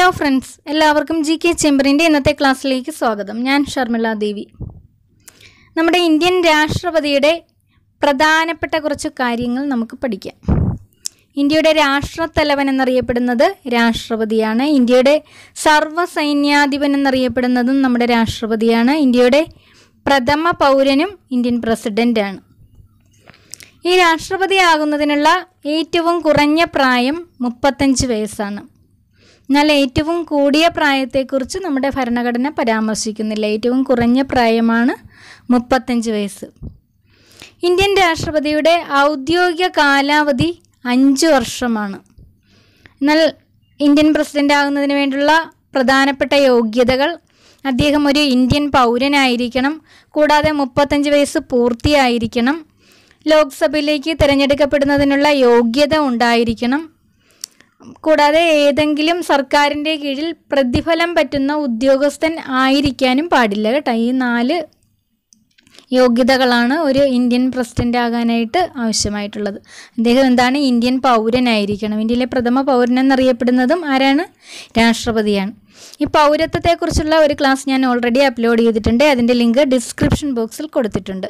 Hello friends, എല്ലാവർക്കും G K ചേംബറിൻ്റെ ഇന്നത്തെ ക്ലാസ്സിലേക്ക് സ്വാഗതം. ഞാൻ ഷർമിള ദേവി. നമ്മുടെ ഇന്ത്യൻ രാഷ്ട്രപതിയുടെ പ്രധാനപ്പെട്ട കുറച്ച് കാര്യങ്ങൾ നമുക്ക് പഠിക്കാം. ഇന്ത്യയുടെ രാഷ്ട്രത്തലവൻ എന്നറിയപ്പെടുന്നത് രാഷ്ട്രപതിയാണ്. ഇന്ത്യയുടെ സർവ്വസൈന്യാധിപൻ എന്നറിയപ്പെടുന്നതും നമ്മുടെ രാഷ്ട്രപതിയാണ്. ഇന്ത്യയുടെ പ്രഥമ പൗരനും ഇന്ത്യൻ പ്രസിഡൻ്റാണ്. ഈ രാഷ്ട്രപതിയാകുന്നതിനുള്ള ഏറ്റവും കുറഞ്ഞ പ്രായം 35 വയസ്സാണ്. എന്നാൽ ഏറ്റവും കൂടിയ പ്രായത്തെക്കുറിച്ച് നമ്മുടെ ഭരണഘടന പരാമർശിക്കുന്നില്ല. ഏറ്റവും കുറഞ്ഞ പ്രായമാണ് 35 വയസ്സ്. ഇന്ത്യൻ രാഷ്ട്രപതിയുടെ ഔദ്യോഗിക കാലാവധി 5 വർഷമാണ്. എന്നാൽ ഇന്ത്യൻ പ്രസിഡൻ്റ് ആകുന്നതിന് വേണ്ടിയുള്ള പ്രധാനപ്പെട്ട യോഗ്യതകൾ: അദ്ദേഹം ഒരു ഇന്ത്യൻ പൗരനായിരിക്കണം, കൂടാതെ 35 വയസ്സ് പൂർത്തിയായിരിക്കണം, ലോക്സഭയിലേക്ക് തിരഞ്ഞെടുക്കപ്പെടുന്നതിനുള്ള യോഗ്യത ഉണ്ടായിരിക്കണം, കൂടാതെ ഏതെങ്കിലും സർക്കാരിൻ്റെ കീഴിൽ പ്രതിഫലം പറ്റുന്ന ഉദ്യോഗസ്ഥൻ ആയിരിക്കാനും പാടില്ല കേട്ടോ. ഈ 4 യോഗ്യതകളാണ് ഒരു ഇന്ത്യൻ പ്രസിഡൻ്റ് ആകാനായിട്ട് ആവശ്യമായിട്ടുള്ളത്. അദ്ദേഹം എന്താണ്? ഇന്ത്യൻ പൗരനായിരിക്കണം. ഇന്ത്യയിലെ പ്രഥമ പൗരൻ എന്നറിയപ്പെടുന്നതും ആരാണ്? രാഷ്ട്രപതിയാണ്. ഈ പൗരത്വത്തെക്കുറിച്ചുള്ള ഒരു ക്ലാസ് ഞാൻ ഓൾറെഡി അപ്ലോഡ് ചെയ്തിട്ടുണ്ട്. അതിൻ്റെ ലിങ്ക് ഡിസ്ക്രിപ്ഷൻ ബോക്സിൽ കൊടുത്തിട്ടുണ്ട്.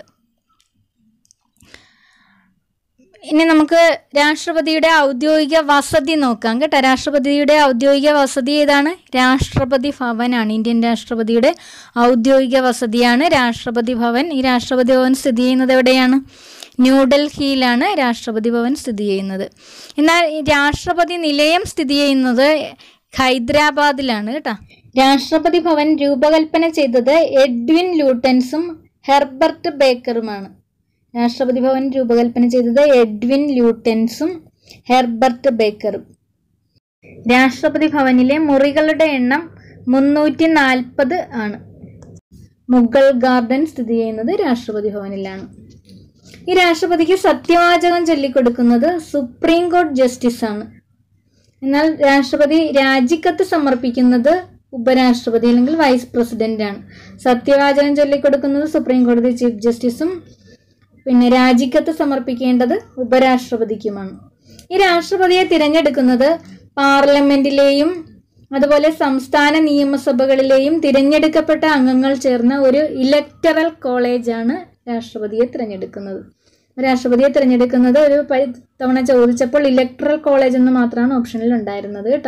ഇനി നമുക്ക് രാഷ്ട്രപതിയുടെ ഔദ്യോഗിക വസതി നോക്കാം കേട്ടോ. രാഷ്ട്രപതിയുടെ ഔദ്യോഗിക വസതി ഏതാണ്? രാഷ്ട്രപതി ഭവനാണ്. ഇന്ത്യൻ രാഷ്ട്രപതിയുടെ ഔദ്യോഗിക വസതിയാണ് രാഷ്ട്രപതി ഭവൻ. ഈ രാഷ്ട്രപതി ഭവൻ സ്ഥിതി ചെയ്യുന്നത് എവിടെയാണ്? ന്യൂഡൽഹിയിലാണ് രാഷ്ട്രപതി ഭവൻ സ്ഥിതി ചെയ്യുന്നത്. എന്നാൽ ഈ രാഷ്ട്രപതി നിലയം സ്ഥിതി ചെയ്യുന്നത് ഹൈദരാബാദിലാണ് കേട്ടോ. രാഷ്ട്രപതി ഭവൻ രൂപകൽപ്പന ചെയ്തത് എഡ്വിൻ ലൂട്ടൻസും ഹെർബർട്ട് ബേക്കറുമാണ്. രാഷ്ട്രപതി ഭവൻ രൂപകൽപ്പന ചെയ്തത് എഡ്വിൻ ലൂട്ടൻസും ഹെർബർട്ട് ബേക്കറും. രാഷ്ട്രപതി ഭവനിലെ മുറികളുടെ എണ്ണം 340 ആണ്. മുഗൾ ഗാർഡൻ സ്ഥിതി ചെയ്യുന്നത് രാഷ്ട്രപതി ഭവനിലാണ്. ഈ രാഷ്ട്രപതിക്ക് സത്യവാചകം ചൊല്ലിക്കൊടുക്കുന്നത് സുപ്രീം കോടതി ജസ്റ്റിസ് ആണ്. എന്നാൽ രാഷ്ട്രപതി രാജിക്കത്ത് സമർപ്പിക്കുന്നത് ഉപരാഷ്ട്രപതി അല്ലെങ്കിൽ വൈസ് പ്രസിഡന്റ് ആണ്. സത്യവാചകം ചൊല്ലിക്കൊടുക്കുന്നത് സുപ്രീം കോടതി ചീഫ് ജസ്റ്റിസും പിന്നെ രാജിക്കത്ത് സമർപ്പിക്കേണ്ടത് ഉപരാഷ്ട്രപതിക്കുമാണ്. ഈ രാഷ്ട്രപതിയെ തിരഞ്ഞെടുക്കുന്നത് പാർലമെന്റിലെയും അതുപോലെ സംസ്ഥാന നിയമസഭകളിലെയും തിരഞ്ഞെടുക്കപ്പെട്ട അംഗങ്ങൾ ചേർന്ന ഒരു ഇലക്ടറൽ കോളേജാണ് രാഷ്ട്രപതിയെ തിരഞ്ഞെടുക്കുന്നത്. രാഷ്ട്രപതിയെ തിരഞ്ഞെടുക്കുന്നത് ഒരു തവണ ചോദിച്ചപ്പോൾ ഇലക്ടറൽ കോളേജ് എന്ന് മാത്രമാണ് ഓപ്ഷനിൽ ഉണ്ടായിരുന്നത് കേട്ടോ.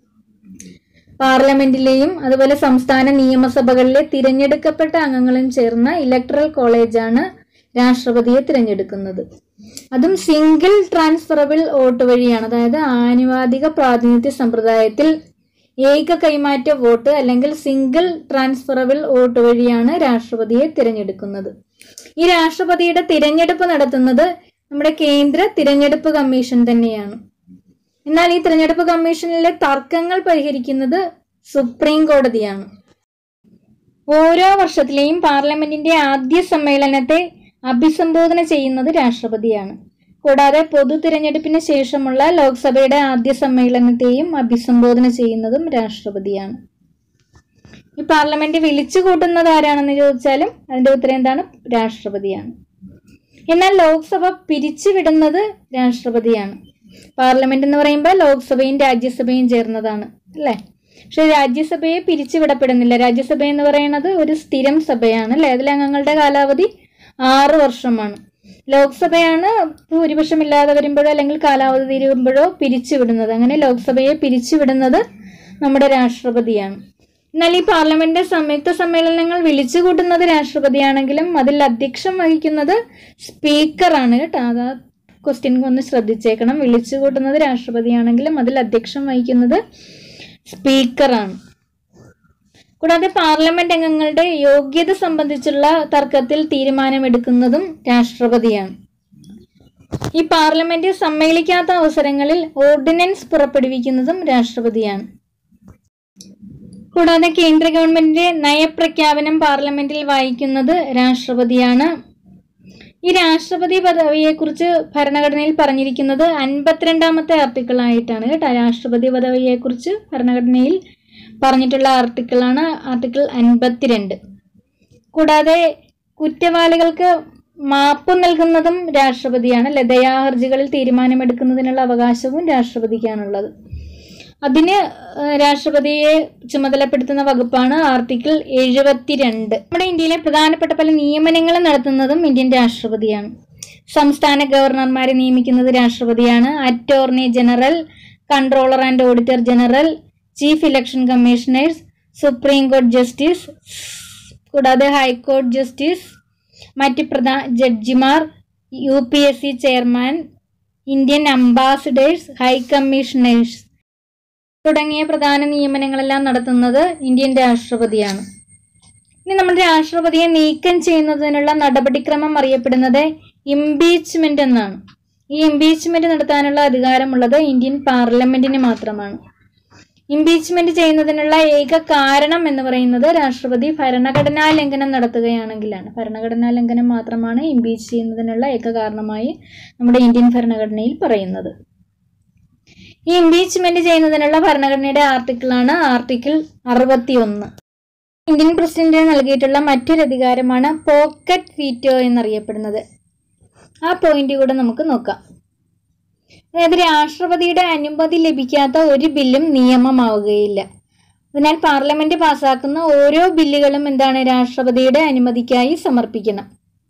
പാർലമെന്റിലെയും അതുപോലെ സംസ്ഥാന നിയമസഭകളിലെ തിരഞ്ഞെടുക്കപ്പെട്ട അംഗങ്ങളും ചേർന്ന ഇലക്ടറൽ കോളേജാണ് രാഷ്ട്രപതിയെ തിരഞ്ഞെടുക്കുന്നത്. അതും സിംഗിൾ ട്രാൻസ്ഫറബിൾ വോട്ട് വഴിയാണ്. അതായത് ആനുപാതിക പ്രാതിനിധ്യ സമ്പ്രദായത്തിൽ ഏക കൈമാറ്റ വോട്ട് അല്ലെങ്കിൽ സിംഗിൾ ട്രാൻസ്ഫറബിൾ വോട്ട് വഴിയാണ് രാഷ്ട്രപതിയെ തിരഞ്ഞെടുക്കുന്നത്. ഈ രാഷ്ട്രപതിയുടെ തിരഞ്ഞെടുപ്പ് നടത്തുന്നത് നമ്മുടെ കേന്ദ്ര തിരഞ്ഞെടുപ്പ് കമ്മീഷൻ തന്നെയാണ്. എന്നാൽ ഈ തിരഞ്ഞെടുപ്പ് കമ്മീഷനിലെ തർക്കങ്ങൾ പരിഹരിക്കുന്നത് സുപ്രീം കോടതിയാണ്. ഓരോ വർഷത്തിലെയും പാർലമെന്റിന്റെ ആദ്യ സമ്മേളനത്തെ അഭിസംബോധന ചെയ്യുന്നത് രാഷ്ട്രപതിയാണ്. കൂടാതെ പൊതു തിരഞ്ഞെടുപ്പിന് ശേഷമുള്ള ലോക്സഭയുടെ ആദ്യ സമ്മേളനത്തെയും അഭിസംബോധന ചെയ്യുന്നതും രാഷ്ട്രപതിയാണ്. ഈ പാർലമെന്റ് വിളിച്ചു കൂട്ടുന്നത് ആരാണെന്ന് ചോദിച്ചാലും അതിന്റെ ഉത്തരം എന്താണ്? രാഷ്ട്രപതിയാണ്. എന്നാൽ ലോക്സഭ പിരിച്ചുവിടുന്നത് രാഷ്ട്രപതിയാണ്. പാർലമെന്റ് എന്ന് പറയുമ്പോൾ ലോക്സഭയും രാജ്യസഭയും ചേർന്നതാണ് അല്ലേ? പക്ഷെ രാജ്യസഭയെ പിരിച്ചുവിടപ്പെടുന്നില്ല. രാജ്യസഭ എന്ന് പറയുന്നത് ഒരു സ്ഥിരം സഭയാണ് അല്ലേ? അതിലെ അംഗങ്ങളുടെ കാലാവധി 6 വർഷമാണ്. ലോക്സഭയാണ് ഭൂരിപക്ഷമില്ലാതെ വരുമ്പോഴോ അല്ലെങ്കിൽ കാലാവധി തീരുമ്പോഴോ പിരിച്ചുവിടുന്നത്. അങ്ങനെ ലോക്സഭയെ പിരിച്ചുവിടുന്നത് നമ്മുടെ രാഷ്ട്രപതിയാണ്. എന്നാൽ ഈ പാർലമെന്റ് സംയുക്ത സമ്മേളനങ്ങൾ വിളിച്ചു കൂട്ടുന്നത് രാഷ്ട്രപതിയാണെങ്കിലും അതിൽ അധ്യക്ഷം വഹിക്കുന്നത് സ്പീക്കറാണ് കേട്ടോ. അത് ക്വസ്റ്റ്യൻ ഒന്ന് ശ്രദ്ധിച്ചേക്കണം. വിളിച്ചു കൂട്ടുന്നത് രാഷ്ട്രപതിയാണെങ്കിലും അതിൽ അധ്യക്ഷം വഹിക്കുന്നത് സ്പീക്കറാണ്. കൂടാതെ പാർലമെന്റ് അംഗങ്ങളുടെ യോഗ്യത സംബന്ധിച്ചുള്ള തർക്കത്തിൽ തീരുമാനമെടുക്കുന്നതും രാഷ്ട്രപതിയാണ്. ഈ പാർലമെന്റ് സമ്മേളിക്കാത്ത അവസരങ്ങളിൽ ഓർഡിനൻസ് പുറപ്പെടുവിക്കുന്നതും രാഷ്ട്രപതിയാണ്. കൂടാതെ കേന്ദ്ര ഗവൺമെന്റിന്റെ നയപ്രഖ്യാപനം പാർലമെന്റിൽ വായിക്കുന്നത് രാഷ്ട്രപതിയാണ്. ഈ രാഷ്ട്രപതി പദവിയെക്കുറിച്ച് ഭരണഘടനയിൽ പറഞ്ഞിരിക്കുന്നത് 52ാമത്തെ ആർട്ടിക്കിൾ ആയിട്ടാണ് കേട്ടോ. രാഷ്ട്രപതി പദവിയെക്കുറിച്ച് ഭരണഘടനയിൽ പറഞ്ഞിട്ടുള്ള ആർട്ടിക്കിളാണ് ആർട്ടിക്കിൾ 52. കൂടാതെ കുറ്റവാളികൾക്ക് മാപ്പ് നൽകുന്നതും രാഷ്ട്രപതിയാണ്. ദയാഹർജികളിൽ തീരുമാനമെടുക്കുന്നതിനുള്ള അവകാശവും രാഷ്ട്രപതിക്കാണുള്ളത്. അതിന് രാഷ്ട്രപതിയെ ചുമതലപ്പെടുത്തുന്ന വകുപ്പാണ് ആർട്ടിക്കിൾ 72. നമ്മുടെ ഇന്ത്യയിലെ പ്രധാനപ്പെട്ട പല നിയമനങ്ങളും നടത്തുന്നതും ഇന്ത്യൻ രാഷ്ട്രപതിയാണ്. സംസ്ഥാന ഗവർണർമാരെ നിയമിക്കുന്നത് രാഷ്ട്രപതിയാണ്. Attorney general, controller and auditor general, chief election commissioners, supreme കോടതി ജസ്റ്റിസ്, കൂടാതെ ഹൈക്കോടതി ജസ്റ്റിസ്, മറ്റ് ജഡ്ജിമാർ, UPSC chairman, Indian ambassadors, high commissioners തുടങ്ങിയ പ്രധാന നിയമനങ്ങളെല്ലാം നടത്തുന്നത് ഇന്ത്യൻ രാഷ്ട്രപതിയാണ്. ഇനി നമ്മുടെ രാഷ്ട്രപതിയെ നീക്കം ചെയ്യുന്നതിനുള്ള നടപടിക്രമം അറിയപ്പെടുന്നത് ഇംപീച്ച്മെന്റ് എന്നാണ്. ഈ ഇംപീച്ച്മെന്റ് നടത്താനുള്ള അധികാരമുള്ളത് ഇന്ത്യൻ പാർലമെന്റിന് മാത്രമാണ്. ഇംപീച്ച്മെന്റ് ചെയ്യുന്നതിനുള്ള ഏക കാരണം എന്ന് പറയുന്നത് രാഷ്ട്രപതി ഭരണഘടനാ ലംഘനം നടത്തുകയാണെങ്കിലാണ്. ഭരണഘടനാ ലംഘനം മാത്രമാണ് ഇംപീച്ച് ചെയ്യുന്നതിനുള്ള ഏക കാരണമായി നമ്മുടെ ഇന്ത്യൻ ഭരണഘടനയിൽ പറയുന്നത്. ഈ ഇംപീച്ച്മെന്റ് ചെയ്യുന്നതിനുള്ള ഭരണഘടനയുടെ ആർട്ടിക്കിളാണ് ആർട്ടിക്കിൾ 61. ഇന്ത്യൻ പ്രസിഡന്റിന് നൽകിയിട്ടുള്ള മറ്റൊരു അധികാരമാണ് പോക്കറ്റ് വീറ്റോ എന്നറിയപ്പെടുന്നത്. ആ പോയിന്റ് കൂടെ നമുക്ക് നോക്കാം. അതായത് രാഷ്ട്രപതിയുടെ അനുമതി ലഭിക്കാത്ത ഒരു ബില്ലും നിയമമാവുകയില്ല. അതിനാൽ പാർലമെന്റ് പാസാക്കുന്ന ഓരോ ബില്ലുകളും എന്താണ്, രാഷ്ട്രപതിയുടെ അനുമതിക്കായി സമർപ്പിക്കണം.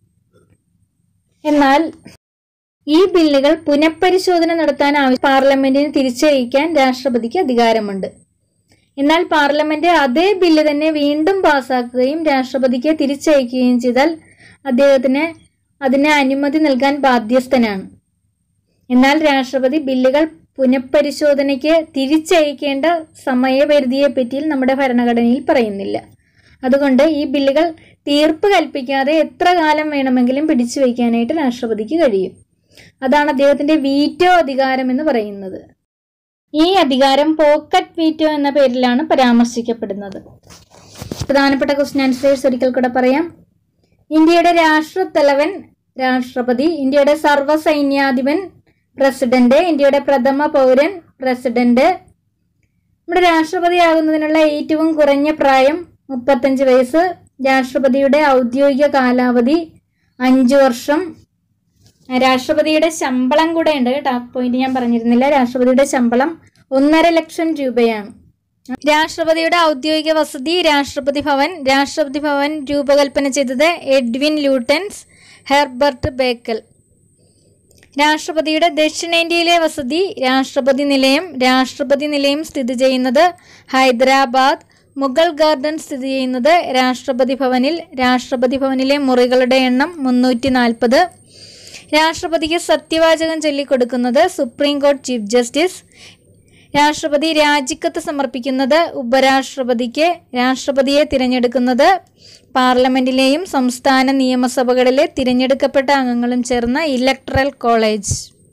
എന്നാൽ ഈ ബില്ലുകൾ പുനഃപരിശോധന നടത്താൻ പാർലമെന്റിന് തിരിച്ചയക്കാൻ രാഷ്ട്രപതിക്ക് അധികാരമുണ്ട്. എന്നാൽ പാർലമെന്റ് അതേ ബില്ല് തന്നെ വീണ്ടും പാസാക്കുകയും രാഷ്ട്രപതിക്ക് തിരിച്ചയക്കുകയും ചെയ്താൽ അദ്ദേഹത്തിന് അതിന് അനുമതി നൽകാൻ ബാധ്യസ്ഥനാണ്. എന്നാൽ രാഷ്ട്രപതി ബില്ലുകൾ പുനഃപരിശോധനയ്ക്ക് തിരിച്ചയക്കേണ്ട സമയപരിധിയെ പറ്റി നമ്മുടെ ഭരണഘടനയിൽ പറയുന്നില്ല. അതുകൊണ്ട് ഈ ബില്ലുകൾ തീർപ്പ് കൽപ്പിക്കാതെ എത്ര കാലം വേണമെങ്കിലും പിടിച്ചു വയ്ക്കാനായിട്ട് രാഷ്ട്രപതിക്ക് കഴിയും. അതാണ് അദ്ദേഹത്തിന്റെ വീറ്റോ അധികാരം എന്ന് പറയുന്നത്. ഈ അധികാരം പോക്കറ്റ് വീറ്റോ എന്ന പേരിലാണ് പരാമർശിക്കപ്പെടുന്നത്. പ്രധാനപ്പെട്ട ക്വസ്റ്റ്യൻ ആൻസേഴ്സ് ഒരിക്കൽ കൂടെ പറയാം. ഇന്ത്യയുടെ രാഷ്ട്രത്തലവൻ രാഷ്ട്രപതി, ഇന്ത്യയുടെ സർവ്വസൈന്യാധിപൻ പ്രസിഡന്റ്, ഇന്ത്യയുടെ പ്രഥമ പൗരൻ പ്രസിഡന്റ്. നമ്മുടെ രാഷ്ട്രപതിയാകുന്നതിനുള്ള ഏറ്റവും കുറഞ്ഞ പ്രായം 35 വയസ്സ്. രാഷ്ട്രപതിയുടെ ഔദ്യോഗിക കാലാവധി 5 വർഷം. രാഷ്ട്രപതിയുടെ ശമ്പളം കൂടെ ഉണ്ട് കേട്ടോ, ആ പോയിന്റ് ഞാൻ പറഞ്ഞിരുന്നില്ല. രാഷ്ട്രപതിയുടെ ശമ്പളം 1.5 ലക്ഷം രൂപയാണ്. രാഷ്ട്രപതിയുടെ ഔദ്യോഗിക വസതി രാഷ്ട്രപതി ഭവൻ. രാഷ്ട്രപതി ഭവൻ രൂപകൽപ്പന ചെയ്തത് എഡ്വിൻ ലൂട്ടൻസ്, ഹെർബർട്ട് ബേക്കൽ. രാഷ്ട്രപതിയുടെ ദക്ഷിണേന്ത്യയിലെ വസതി രാഷ്ട്രപതി നിലയം. രാഷ്ട്രപതി നിലയം സ്ഥിതി ചെയ്യുന്നത് ഹൈദരാബാദ്. മുഗൾ ഗാർഡൻ സ്ഥിതി ചെയ്യുന്നത് രാഷ്ട്രപതി ഭവനിൽ. രാഷ്ട്രപതി ഭവനിലെ മുറികളുടെ എണ്ണം 340. രാഷ്ട്രപതിക്ക് സത്യവാചകം ചൊല്ലിക്കൊടുക്കുന്നത് സുപ്രീം കോടതി ചീഫ് ജസ്റ്റിസ്. രാഷ്ട്രപതി രാജിക്കത്ത് സമർപ്പിക്കുന്നത് ഉപരാഷ്ട്രപതിക്ക്. രാഷ്ട്രപതിയെ തിരഞ്ഞെടുക്കുന്നത് പാർലമെന്റിലെയും സംസ്ഥാന നിയമസഭകളിലെ തിരഞ്ഞെടുക്കപ്പെട്ട അംഗങ്ങളും ചേർന്ന ഇലക്ടറൽ കോളേജ്.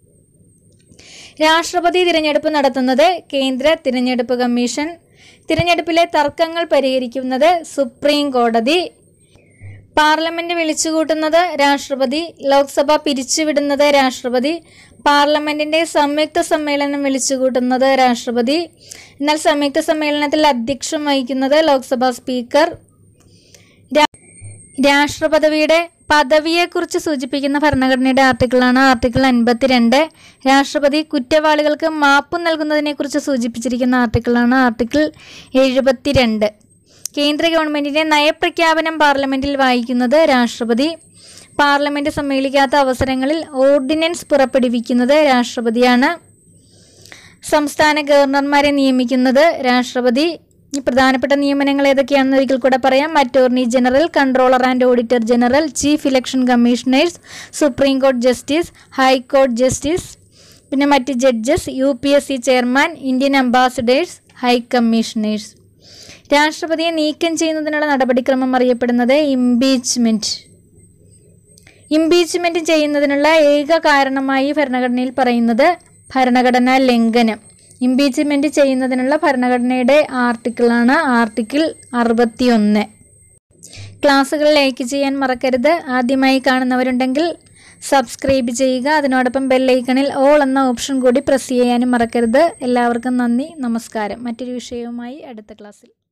രാഷ്ട്രപതി തിരഞ്ഞെടുപ്പ് നടത്തുന്നത് കേന്ദ്ര തിരഞ്ഞെടുപ്പ് കമ്മീഷൻ. തിരഞ്ഞെടുപ്പിലെ തർക്കങ്ങൾ പരിഹരിക്കുന്നത് സുപ്രീം കോടതി. പാർലമെന്റ് വിളിച്ചുകൂട്ടുന്നത് രാഷ്ട്രപതി. ലോക്സഭ പിരിച്ചുവിടുന്നത് രാഷ്ട്രപതി. പാർലമെന്റിന്റെ സംയുക്ത സമ്മേളനം വിളിച്ചുകൂട്ടുന്നത് രാഷ്ട്രപതി. എന്നാൽ സംയുക്ത സമ്മേളനത്തിൽ അധ്യക്ഷം വഹിക്കുന്നത് ലോക്സഭാ സ്പീക്കർ. രാഷ്ട്രപദവിയുടെ പദവിയെക്കുറിച്ച് സൂചിപ്പിക്കുന്ന ഭരണഘടനയുടെ ആർട്ടിക്കിളാണ് ആർട്ടിക്കിൾ 52. രാഷ്ട്രപതി കുറ്റവാളികൾക്ക് മാപ്പ് നൽകുന്നതിനെക്കുറിച്ച് സൂചിപ്പിച്ചിരിക്കുന്ന ആർട്ടിക്കിളാണ് ആർട്ടിക്കിൾ 72. കേന്ദ്ര ഗവൺമെന്റിന്റെ നയപ്രഖ്യാപനം പാർലമെന്റിൽ വായിക്കുന്നത് രാഷ്ട്രപതി. പാർലമെന്റ് സമ്മേളിക്കാത്ത അവസരങ്ങളിൽ ഓർഡിനൻസ് പുറപ്പെടുവിക്കുന്നത് രാഷ്ട്രപതിയാണ്. സംസ്ഥാന ഗവർണർമാരെ നിയമിക്കുന്നത് രാഷ്ട്രപതി. ഈ പ്രധാനപ്പെട്ട നിയമനങ്ങൾ ഏതൊക്കെയാണെന്ന് ഒരിക്കൽ കൂടെ പറയാം. Attorney general, controller and auditor general, chief election commissioners, supreme കോടതി ജസ്റ്റിസ്, ഹൈക്കോടതി ജസ്റ്റിസ്, പിന്നെ മറ്റ് judges, UPSC chairman, Indian ambassadors, high commissioners. രാഷ്ട്രപതിയെ നീക്കം ചെയ്യുന്നതിനുള്ള നടപടിക്രമം അറിയപ്പെടുന്നത് ഇംപീച്ച്മെന്റ്. ഇംപീച്ച്മെന്റ് ചെയ്യുന്നതിനുള്ള ഏക കാരണമായി ഭരണഘടനയിൽ പറയുന്നത് ഭരണഘടനാ ലംഘനം. ഇംപീച്ച്മെന്റ് ചെയ്യുന്നതിനുള്ള ഭരണഘടനയുടെ ആർട്ടിക്കിളാണ് ആർട്ടിക്കിൾ 61. ക്ലാസ്സുകൾ ലൈക്ക് ചെയ്യാൻ മറക്കരുത്. ആദ്യമായി കാണുന്നവരുണ്ടെങ്കിൽ സബ്സ്ക്രൈബ് ചെയ്യുക. അതിനോടൊപ്പം ബെല്ലൈക്കണിൽ ഓൾ എന്ന ഓപ്ഷൻ കൂടി പ്രസ് ചെയ്യാനും മറക്കരുത്. എല്ലാവർക്കും നന്ദി, നമസ്കാരം. മറ്റൊരു വിഷയവുമായി അടുത്ത ക്ലാസ്സിൽ